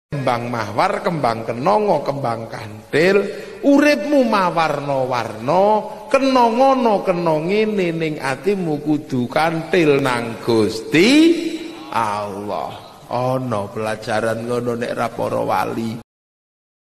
kembang mawar, kembang kenongo, kembang kantil, uripmu mawarna-warna, kenongono kenongene ning atimu kudu kantil nang Gusti Allah. Ana pelajaran ngono nek ra para wali.